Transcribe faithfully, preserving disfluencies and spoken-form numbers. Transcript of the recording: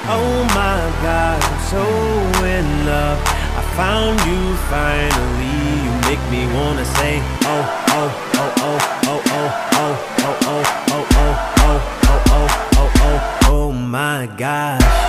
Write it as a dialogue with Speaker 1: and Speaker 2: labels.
Speaker 1: Oh my God, I'm so in love. I found you finally. You make me wanna say, oh, oh, oh, oh, oh, oh, oh, oh, oh, oh, oh, oh, oh, oh, oh, oh, oh my gosh.